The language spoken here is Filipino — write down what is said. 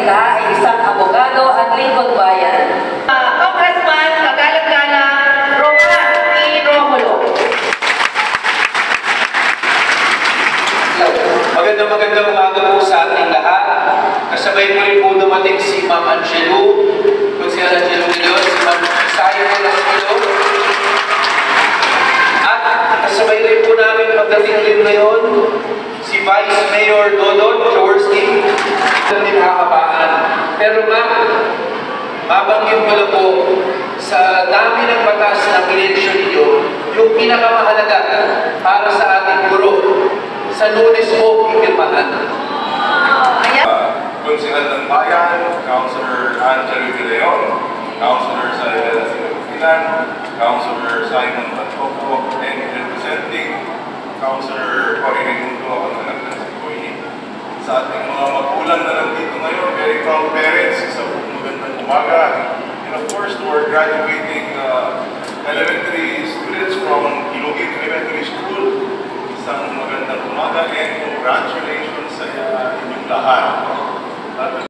nila ay isang abogado at lingkod bayan. Congressman Kagalang-galang Roman E. Romulo. Magandang umaga po sa ating lahat. Kasabay mo rin po dumating si Ma'am Angelo, kung si Angelo Milo, si Ma'am Sayo Milo. At kasabay rin po namin pagdating rin ngayon, si Vice Mayor Dodon Jaworski. Ito din nakakabaan. Pero ma'am, mabanggit ko lang po, sa dami ng batas na pinensyon ninyo, yung pinakamahalaga para sa ating guro, sa Lunes po, ipirmahan. Konsehal ng Bayan, Councilor Angelo De Leon, Councilor Saida Sinan, Councilor Simon Pantoco, and representing Councilor Cory Raimundo, ang anak ng Sipoy. Sa ating mga magulang na nandito ngayon, very proud parents, sa magandang umaga. And of course, to our graduating elementary students from Ilogin Elementary School, isang magandang umaga and congratulations sa inyong lahat.